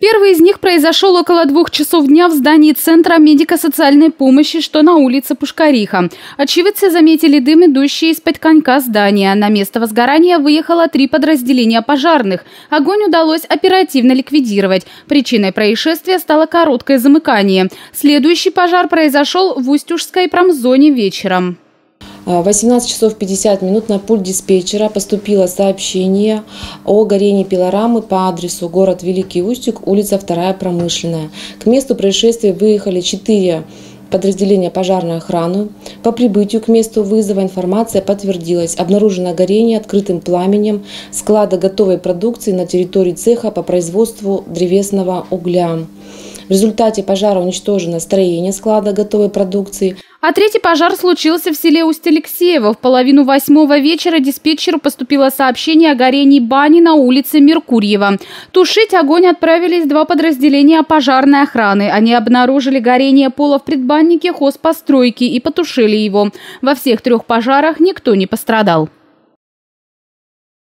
Первый из них произошел около 2 часов дня в здании Центра медико-социальной помощи, что на улице Пушкариха. Очевидцы заметили дым, идущий из-под конька здания. На место возгорания выехало 3 подразделения пожарных. Огонь удалось оперативно ликвидировать. Причиной происшествия стало короткое замыкание. Следующий пожар произошел в Устюжской промзоне вечером. В 18 часов 50 минут на пульт диспетчера поступило сообщение о горении пилорамы по адресу город Великий Устюг, улица 2 Промышленная. К месту происшествия выехали 4 подразделения пожарной охраны. По прибытию к месту вызова информация подтвердилась. Обнаружено горение открытым пламенем склада готовой продукции на территории цеха по производству древесного угля. В результате пожара уничтожено строение склада готовой продукции. А третий пожар случился в селе Усть-Алексеево. В 7:30 вечера диспетчеру поступило сообщение о горении бани на улице Меркурьева. Тушить огонь отправились 2 подразделения пожарной охраны. Они обнаружили горение пола в предбаннике хозпостройки и потушили его. Во всех 3 пожарах никто не пострадал.